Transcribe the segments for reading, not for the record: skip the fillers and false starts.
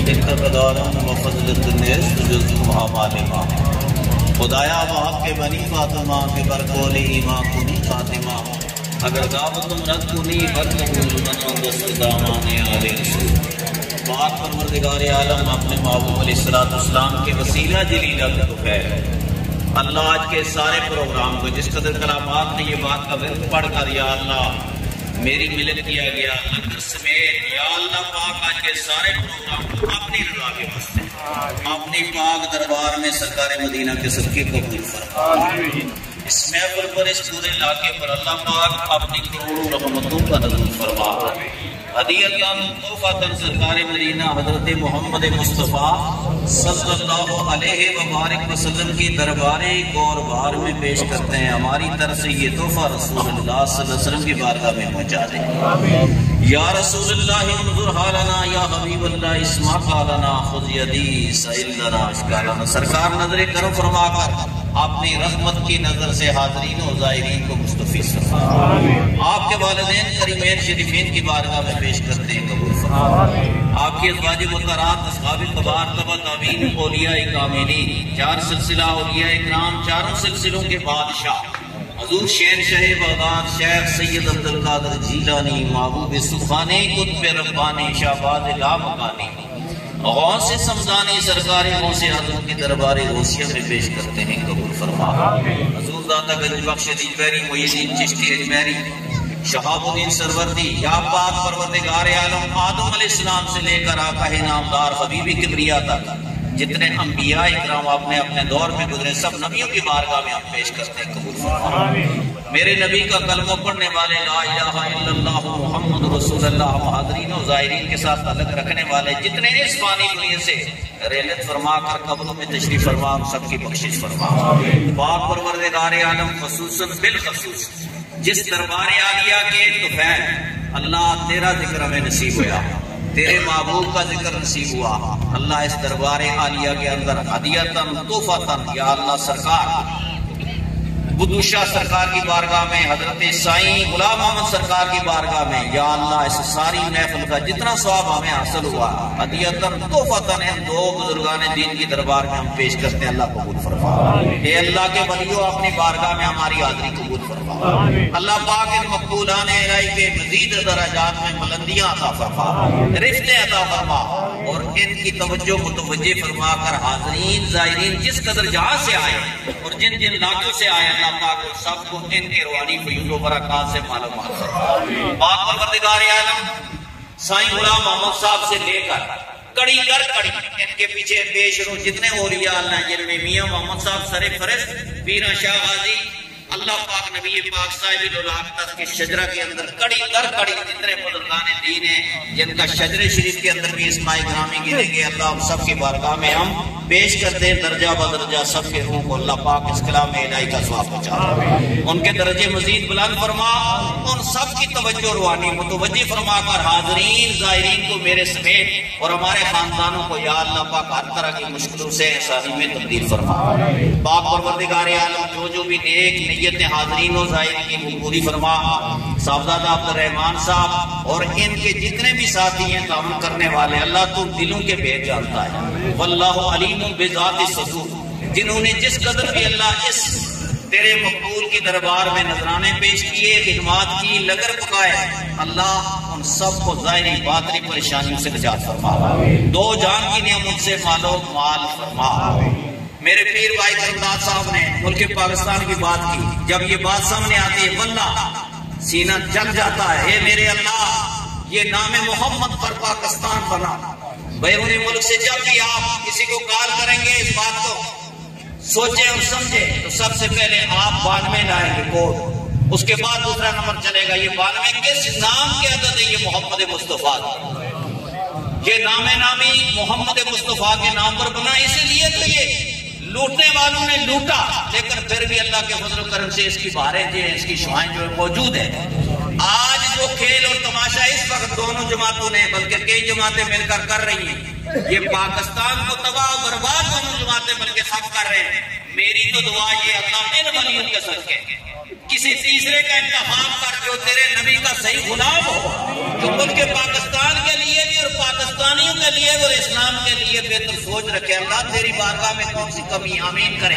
اتقدارم و فضل الدنیس جزم آمالما خدایا وحق کے بنی فاطمہ کے برکول ایمان کنی فاطمہ اگر دعوتم رد کنی برکول من دست دامان آل رسول پاک پروردگار عالم اپنے محبوب علیہ السلام کے وسیلہ جلیلہ کو خیر اللہ آج کے سارے پروگرام کو جس قدر کلامات نے یہ بات کا ورد پڑھ کر یا اللہ میری ملت کیا گیا اللہ سمیت یا اللہ پاک آج کے سارے پروگرام کو اپنی رضا کے واسطے اپنی پاک دربار میں سرکار مدینہ کے صدقے قبول فرما اس محفل پر اس پورے علاقے پر اللہ پاک اپنی کروڑوں رحمتوں کا نزول فرما ہدیتاً تحفۃً سرکار مدینہ حضرت محمد مصطفیٰ صلی اللہ علیہ وبارک وسلم کی دربار گور بار میں پیش کرتے ہیں ہماری طرف سے یہ تحفہ رسول اللہ صلی اللہ علیہ وسلم کی بارگاہ میں پہنچا دیں یا رسول اللہ انظر حالنا یا حبیب اللہ اسمع قالنا خذ یدی سئل لنا اشکالنا سرکار نظر کرم فرما کر اپنی رحمت کی نظر سے حاضرین و زائرین کو مستفیض فرما آپ کے والدین کریمین شریفین کی بارگاہ میں پیش کرتے ہیں قبول فرما آپ کی ازواج مطہرات اصحاب کبار تبع تابعین اولیاء کاملین چار سلسلہ اولیاء اکرام چاروں سلسلوں کے بادشاہ حضور شہنشاہ بغداد شیخ سید عبدالقادر جیلانی محبوب سبحانی قطب ربانی شہباز لامکانی غوث سمدانی سرکار غوث اعظم کی دربار غوثیہ میں پیش کرتے ہیں قبول فرما حضور داتا گنج بخش اجمیری محی الدین چشتی اجمیری شہاب الدین سروردی یا پاک پروردگار عالم آدم علیہ السلام سے لے کر آقا نامدار حبیبی کبریا تک جتنے انبیاء اکرام آپ نے اپنے دور میں گزرے سب نبیوں کی بارگاہ میں ہم پیش کرتے ہیں قبول فرما میرے نبی کا کلمہ پڑھنے والے لا الہ الا اللہ محمد رسول اللہ حاضرین و زائرین کے ساتھ تعلق رکھنے والے جتنے اس فانی دنیا سے رحلت فرما کر قبروں میں تشریف فرما سب کی بخشش فرما پاک پروردگار عالم خصوصاً بالخصوص جس دربار عالیہ کے طفیل اللہ تیرا ذکر ہمیں نصیب ہوا تیرے محبوب کا ذکر نصیب ہوا اللہ اس دربار عالیہ کے اندر ہدیتاً تحفۃً یا اللہ سرکار بدو شاہ سرکار کی بارگاہ میں حضرت سائیں غلام محمد سرکار کی بارگاہ میں یا اللہ اس ساری محفل کا جتنا ثواب ہمیں حاصل ہوا ہدیتاً تحفۃً ان دو بزرگان دین کی دربار میں ہم پیش کرتے ہیں اللہ قبول فرما اے اللہ کے ولیوں اپنی بارگاہ میں ہماری حاضری قبول فرما اللہ پاک ان مقبولان الہی کے مزید درجات میں بلندیاں عطا فرما رفتیں عطا فرما اور ان کی توجہ متوجہ فرما کر حاضرین زائرین جس قدر جہاں سے آئے اور جن جن علاقوں سے آئے اللہ پاک اور سب کو ان کے روحانی فیوز و برکات سے معلومات فرما پاک پروردگار عالم سائیں غلام محمد صاحب سے لے کر کڑی کر کڑی ان کے پیچھے پیش رو جتنے اولیاء اللہ جن میں میاں محمد صاحب سر فرست پیرا شاہ غازی اللہ پاک نبی پاک صاحب الولاقت کے شجرہ کے اندر کڑی کر کڑی جتنے بزرگان دین ہیں جن کا شجر شریف کے اندر بھی اسماء گرامی گریں گے اللہ ہم سب کی بارگاہ میں ہم پیش کرتے ہیں درجہ بدرجہ سب کے روح کو اللہ پاک اس کلام الہی کا ثواب پہنچا ان کے درجے مزید بلند فرما ان سب کی توجہ روحانی متوجہ فرما کر حاضرین زائرین کو میرے سمیت اور ہمارے خاندانوں کو یا اللہ پاک ہر طرح کی مشکلوں سے آسانی میں تبدیل فرما پاک پروردگار عالم جو بھی نیک نیت حاضرین و زائرین کی وہ پوری فرما صاحبزادہ عبدالرحمان صاحب اور ان کے جتنے بھی ساتھی ہیں تعاون کرنے والے اللہ تو دلوں کے بھید جانتا ہے واللہ علیم بذات الصدور جنہوں نے جس قدر بھی اللہ اس تیرے مقبول کی دربار میں نذرانے پیش کیے خدمات کی لنگر پکائے اللہ ان سب کو ظاہری باطنی پریشانیوں سے نجات فرما دو جان کی نعمت سے مالو مال فرما میرے پیر بھائی کرمداد صاحب نے ملک پاکستان کی بات کی جب یہ بات سامنے آتی ہے واللہ سینہ جل جاتا ہے اے میرے اللہ یہ نام محمد پر پاکستان بنا بیرون ملک سے جب بھی آپ کسی کو کال کریں گے اس بات کو سوچیں اور سمجھیں تو سب سے پہلے آپ 92 لائیں گے کوڈ اس کے بعد دوسرا نمبر چلے گا یہ 92 کس نام کے عدد ہے یہ محمد مصطفیٰ یہ نام نامی محمد مصطفیٰ کے نام پر بنا اسی لیے تو یہ لوٹنے والوں نے لوٹا لیکن پھر بھی اللہ کے فضل و کرم سے اس کی باریں جو ہیں اس کی شعائیں جو موجود ہیں آج جو کھیل اور تماشا اس وقت دونوں جماعتوں نے بلکہ کئی جماعتیں مل کر رہی ہیں یہ پاکستان کو تباہ و برباد دونوں جماعتیں مل کے سب کر رہے ہیں میری تو دعا یہ اللہ ان ولیوں کے صدقے کسی تیسرے کا انتخاب کر جو تیرے نبی کا صحیح غلام ہو، جو ملک پاکستان کے لیے بھی اور پاکستانیوں کے لیے اور اسلام کے لیے بہتر سوچ رکھے۔ اللہ تیری بارگاہ میں کون سی کمی، آمین کرے۔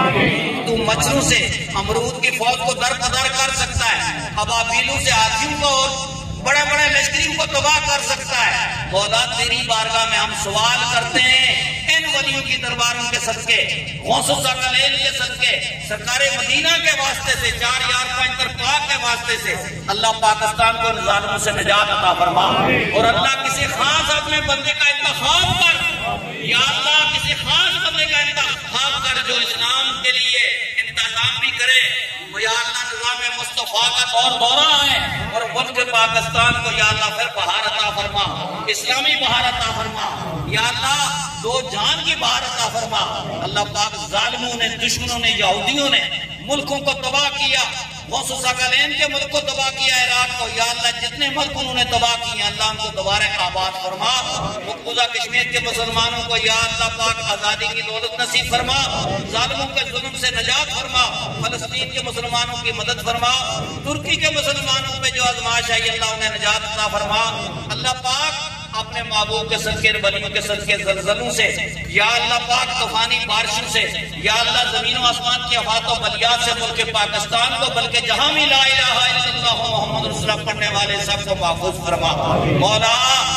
تو مچھروں سے امرود کی فوج کو در بدر کر سکتا ہے، ابابیلوں سے ہاتھیوں کو اور بڑے بڑے لشکریوں کو تباہ کر سکتا ہے۔ مولا تیری بارگاہ میں ہم سوال کرتے ہیں ان ولیوں کی درباروں کے صدقے، غوث الثقلین کے صدقے، سرکار مدینہ کے واسطے سے، 4 یار 5 پاک کے واسطے سے اللہ پاکستان کو ان ظالموں سے نجات عطا فرما، اور اللہ کسی خاص اپنے بندے کا انتخاب کر، یا اللہ کسی خاص بندے کا انتخاب کر جو اسلام کے لیے انتظام بھی کرے۔ یا اللہ نظام مصطفیٰ کا دورہ ہے اور ملک پاکستان کو یا اللہ پھر بہار عطا فرما، اسلامی بہار عطا فرما، یا اللہ دو جان کی بہار عطا فرما۔ اللہ پاک ظالموں نے، دشمنوں نے، یہودیوں نے ملکوں کو تباہ کیا، غوث الثقلین کے ملک کو تباہ کیا، عراق کو، یا اللہ جتنے ملک انہوں نے تباہ کیے اللہ ان کو دوبارہ آباد فرما۔ مقبوضہ کشمیر کے مسلمانوں کو یا اللہ پاک آزادی کی دولت نصیب فرما، ظالموں کے ظلم سے نجات فرما، فلسطین کے مسلمانوں کی مدد فرما، ترکی کے مسلمانوں پہ جو آزمائش آئی اللہ انہیں نجات عطا فرما۔ اللہ پاک اپنے محبوب کے صدقے، ولیوں کے صدقے زلزلوں سے، یا اللہ پاک طوفانی بارشوں سے، یا اللہ زمین و آسمان کی آفات و بلیات سے ملک پاکستان کو بلکہ جہاں بھی لا الہ الا اللہ محمد رسول اللہ پڑھنے والے سب کو محفوظ فرما۔ مولا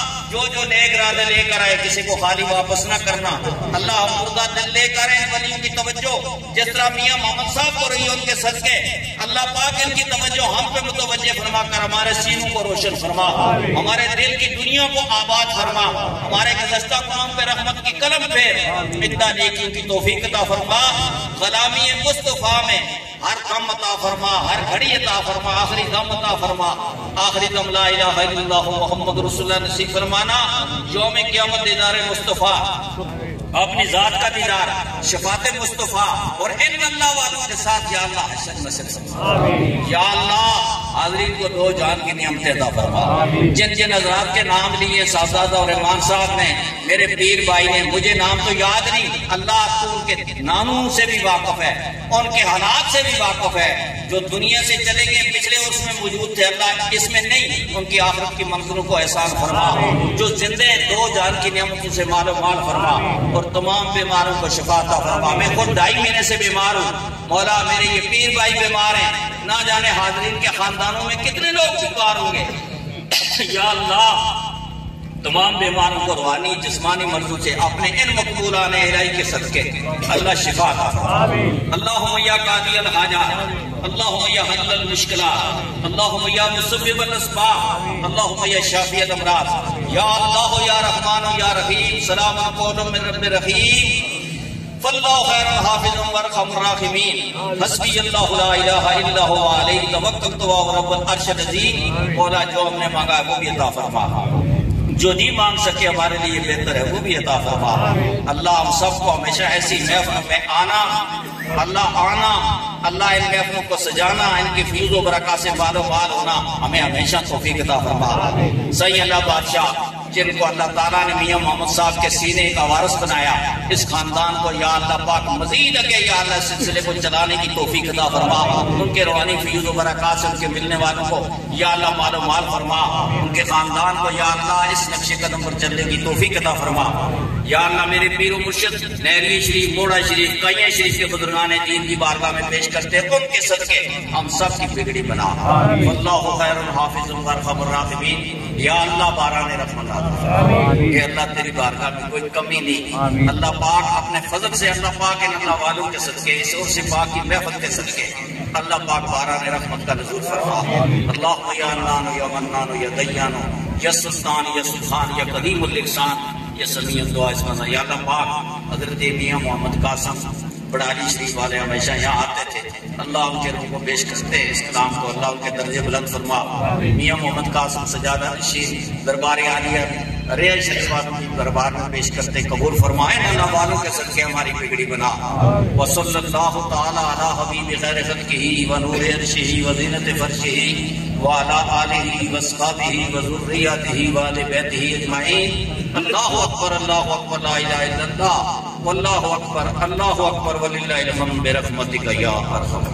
جو نیک ارادے لے کر آئے کسی کو خالی واپس نہ کرنا۔ اللہ مردہ دل لے کر آئے ولیوں کی توجہ جس طرح میاں محمد صاحب کو رہی ان کے صدقے، اللہ پاک ان کی توجہ ہم پہ متوجہ فرما کر ہمارے سینوں کو روشن فرما، ہمارے دل کی دنیا کو آباد فرما، ہمارے گزشتہ قوم پہ رحمت کی قلم پھیر، اتنا نیکیوں کی توفیق عطا فرما۔ غلامی مصطفیٰ میں ہر دم عطا فرما، ہر گھڑی عطا فرما، آخری دم عطا فرما، آخری دم لا الہ الا اللہ محمد رسول اللہ نصیب فرمانا۔ یوم قیامت دیدار مصطفیٰ، اپنی ذات کا دیدار، شفاعت مصطفیٰ اور ان اللہ والوں کے ساتھ یا اللہ حشر نصیب فرما۔ یا اللہ حاضرین کو دو جان کی نعمت عطا فرما۔ جن جن حضرات کے نام لیے صاحبزادہ اور رحمان صاحب نے، میرے پیر بھائی نے، مجھے نام تو یاد نہیں، اللہ تو ان کے ناموں سے بھی واقف ہے، ان کے حالات سے بھی واقف ہے، جو دنیا سے چلے گئے پچھلے عرص میں موجود تھے اللہ اس میں نہیں، ان کی آخرت کی منزلوں کو احسان فرما، جو زندے دو جان کی نعمتوں سے مال و مال فرما، اور تمام بیماروں کو شفا عطا فرما۔ میں خود 2.5 مہینے سے بیمار ہوں مولا، میرے یہ پیر بھائی بیمار ہیں، نہ جانے حاضرین کے خاندانوں میں کتنے لوگ بیمار ہوں گے۔ یا اللہ تمام بیماروں کو روحانی جسمانی مرضوں سے اپنے ان مقبولان الہی کے صدقے اللہ شفا عطا فرما۔ اللہم یا قاضی الحاجات، اللہم یا حل المشکلات، اللہم یا مسبب الاسباب، اللہم یا شافی الامراض، یا اللہ یا رحمان یا رحیم، سلام قول من رب رحیم، فاللہ خیر حافظ وارحم الراحمین، حسبی اللہ لا الہ الا هو علیہ توکلت وهو رب العرش العظیم۔ مولا جو ہم نے مانگا وہ بھی عطا فرما، جو نہیں مانگ سکے ہمارے لیے بہتر ہے وہ بھی عطا فرما۔ اللہ ہم سب کو ہمیشہ ایسی محفل میں آنا، اللہ ان محفلوں کو سجانا، ان کی فیض و برکات سے مال و مال ہونا ہمیں ہمیشہ توفیق عطا فرما۔ صحیح اللہ بادشاہ جن کو اللہ تعالیٰ نے میاں محمد صاحب کے سینے کا وارث بنایا، اس خاندان کو یا اللہ پاک مزید اگے یا اللہ سلسلے کو چلانے کی توفیق عطا فرما، ان کے روحانی فیض و برکات سے ان کے ملنے والوں کو یا اللہ مال و مال فرما، ان کے خاندان کو یا اللہ اس نقش قدم پر چلنے کی توفیق عطا فرما۔ یا اللہ میرے پیر و مرشد نہری شریف، موڑا شریف، قیاں شریف کے بزرگان دین کی بارگاہ میں پیش کرتے ہیں، ان کے صدقے ہم سب کی بگڑی بنا۔ واللہ خیر الحافظ وارحم الراحمین۔ یا اللہ باران رحمت اے اللہ تیری بارگاہ میں کوئی کمی نہیں، اللہ پاک اپنے فضل سے اللہ پاک ان اللہ والوں کے صدقے، اس عرص پاک کی محفل کے صدقے اللہ پاک باران رحمت کا نزول فرما۔ اللہ یا منان یا منان یا دیان یا سلطان یا سبحان یا قدیم الاحسان یا سمیع الدعاء اسمہ۔ یا اللہ پاک حضرت میاں محمد قاسم بڑھالی شریف والے ہمیشہ یہاں آتے تھے، اللہ ان کے روح کو پیش کرتے ہیں اس کلام کو، اللہ ان کے درجے بلند فرما۔ میاں محمد قاسم سجادہ نشین دربار عالیہ ریل شریف والوں کی دربار میں پیش کرتے قبول فرمائے، اللہ والوں کے صدقے ہماری بگڑی بنا۔ وصلی اللہ تعالی علی حبیب خیر خلقہ ونور عرشہ وزینت فرشہ وعلی آلہ واصحابہ وذریاتہ وآل بیتہ اجمعین۔ اللہ اکبر، اللہ اکبر، لا الہ الا اللہ۔ واللہ اکبر وللہ الحمد برحمتک یا ارحم